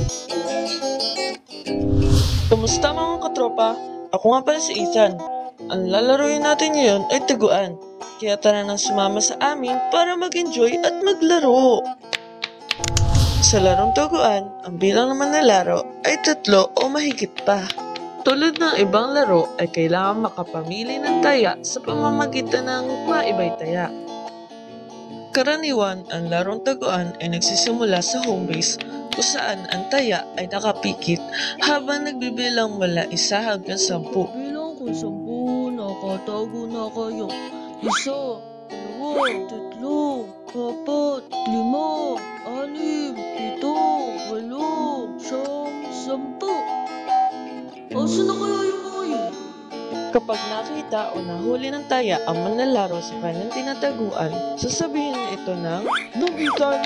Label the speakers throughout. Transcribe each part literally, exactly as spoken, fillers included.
Speaker 1: Kumusta mga katropa? Ako nga pala si Ethan. Ang lalaroin natin ngayon ay taguan. Kaya tara nang sumama sa amin para mag-enjoy at maglaro. Sa larong taguan, ang bilang naman na laro ay tatlo o mahigit pa. Tulad ng ibang laro ay kailangan makapamili ng taya sa pamamagitan ng maibay taya. Karaniwan, ang larong taguan ay nagsisimula sa home base kung saan ang taya ay nakapikit habang nagbibilang mula isa hanggang sampu.
Speaker 2: Bilang ko sampu, nakatago na kayo. Isa, dalawa, tatlo, apat, lima, anim, pito, walo, siyam, sampu. Asan na kaya yung mga yun?
Speaker 1: Kapag nakita o nahuli ng taya ang manlalaro sa kanyang tinataguan, sasabihin niya ito ng lugitan.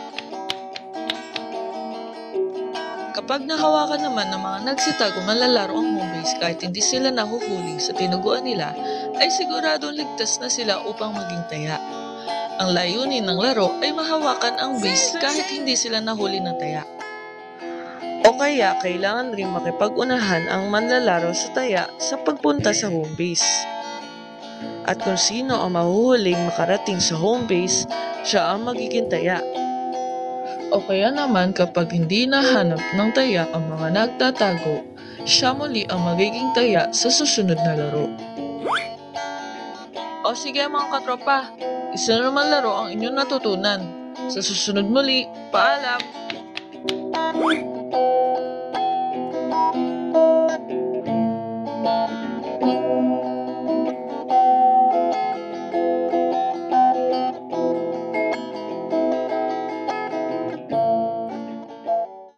Speaker 1: Kapag nahawakan naman ng mga nagsitago manlalaro ang home base kahit hindi sila nahuhuli sa tinaguan nila, ay siguradong ligtas na sila upang maging taya. Ang layunin ng laro ay mahawakan ang base kahit hindi sila nahuli ng taya. O kaya kailangan rin makipag-unahan ang manlalaro sa taya sa pagpunta sa home base. At kung sino ang mahuhuling makarating sa home base, siya ang magiging taya. O kaya naman kapag hindi nahanap ng taya ang mga nagtatago, siya muli ang magiging taya sa susunod na laro. O sige mga katropa, isa na naman laro ang inyong natutunan. Sa susunod muli, paalam!